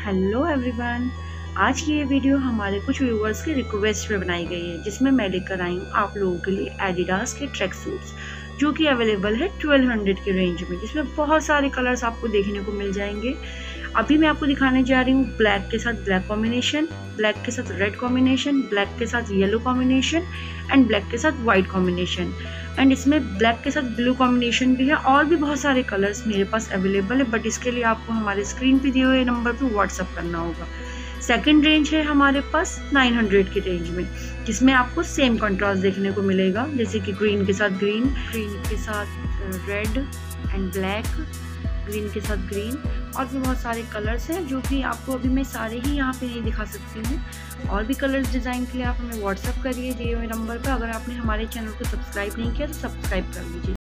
Hello everyone. आज की ये वीडियो हमारे कुछ व्यूवर्स की रिक्वेस्ट पे बनाई गई है, जिसमें मैं लेकर आई हूँ आप लोगों के लिए एडिडास के ट्रैक सूट्स, जो कि अवेलेबल है 1200 की रेंज में, जिसमें बहुत सारे कलर्स आपको देखने को मिल जाएंगे। अभी मैं आपको दिखाने जा रही हूँ ब्लैक के साथ ब्लैक कॉम्बिनेशन, ब्लैक के साथ रेड कॉम्बिनेशन, ब्लैक के साथ येलो कॉम्बिनेशन एंड ब्लैक के साथ वाइट कॉम्बिनेशन। एंड इसमें ब्लैक के साथ ब्लू कॉम्बिनेशन भी है और भी बहुत सारे कलर्स मेरे पास अवेलेबल है, बट इसके लिए आपको हमारे स्क्रीन पे दिए हुए नंबर पे व्हाट्सअप करना होगा। सेकंड रेंज है हमारे पास 900 की रेंज में, जिसमें आपको सेम कंट्रास्ट देखने को मिलेगा, जैसे कि ग्रीन के साथ ग्रीन, ग्रीन के साथ रेड एंड ब्लैक, ग्रीन के साथ ग्रीन, और भी बहुत सारे कलर्स हैं जो कि आपको अभी मैं सारे ही यहाँ पे नहीं दिखा सकती हूँ। और भी कलर्स डिज़ाइन के लिए आप हमें व्हाट्सअप करिए दिए हुए नंबर पर। अगर आपने हमारे चैनल को सब्सक्राइब नहीं किया तो सब्सक्राइब कर लीजिए।